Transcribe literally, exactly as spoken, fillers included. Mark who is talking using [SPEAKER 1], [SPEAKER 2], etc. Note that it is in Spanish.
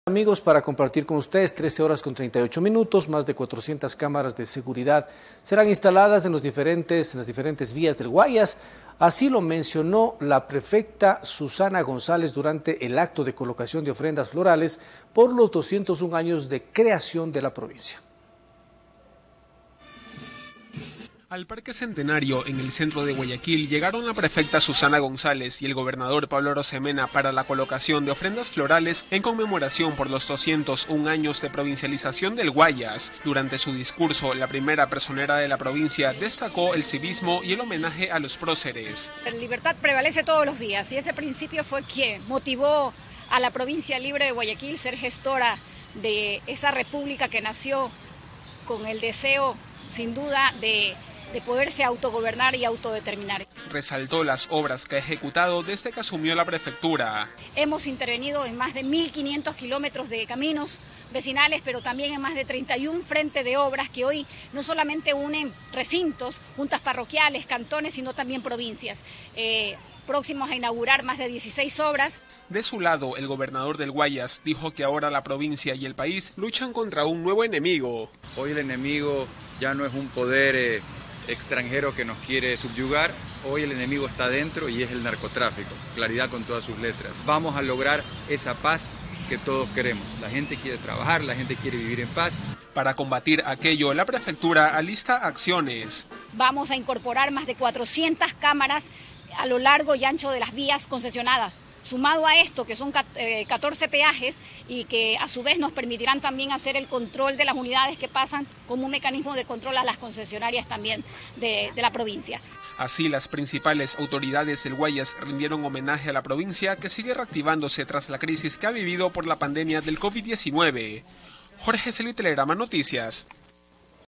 [SPEAKER 1] Amigos, para compartir con ustedes, trece horas con treinta y ocho minutos, más de cuatrocientas cámaras de seguridad serán instaladas en, los diferentes, en las diferentes vías del Guayas. Así lo mencionó la prefecta Susana González durante el acto de colocación de ofrendas florales por los doscientos un años de creación de la provincia.
[SPEAKER 2] Al Parque Centenario, en el centro de Guayaquil, llegaron la prefecta Susana González y el gobernador Pablo Arosemena para la colocación de ofrendas florales en conmemoración por los doscientos un años de provincialización del Guayas. Durante su discurso, la primera personera de la provincia destacó el civismo y el homenaje a los próceres.
[SPEAKER 3] La libertad prevalece todos los días y ese principio fue quien motivó a la provincia libre de Guayaquil ser gestora de esa república que nació con el deseo, sin duda, de de poderse autogobernar y autodeterminar.
[SPEAKER 2] Resaltó las obras que ha ejecutado desde que asumió la prefectura.
[SPEAKER 3] Hemos intervenido en más de mil quinientos kilómetros de caminos vecinales, pero también en más de treinta y un frentes de obras que hoy no solamente unen recintos, juntas parroquiales, cantones, sino también provincias. Eh, próximos a inaugurar más de dieciséis obras.
[SPEAKER 2] De su lado, el gobernador del Guayas dijo que ahora la provincia y el país luchan contra un nuevo enemigo.
[SPEAKER 4] Hoy el enemigo ya no es un poder eh, extranjero que nos quiere subyugar, hoy el enemigo está dentro y es el narcotráfico, claridad con todas sus letras. Vamos a lograr esa paz que todos queremos. La gente quiere trabajar, la gente quiere vivir en paz.
[SPEAKER 2] Para combatir aquello, la prefectura alista acciones.
[SPEAKER 3] Vamos a incorporar más de cuatrocientas cámaras a lo largo y ancho de las vías concesionadas. Sumado a esto, que son catorce peajes y que a su vez nos permitirán también hacer el control de las unidades que pasan como un mecanismo de control a las concesionarias también de, de la provincia.
[SPEAKER 2] Así, las principales autoridades del Guayas rindieron homenaje a la provincia que sigue reactivándose tras la crisis que ha vivido por la pandemia del COVID diecinueve. Jorge Celi, Telegrama Noticias.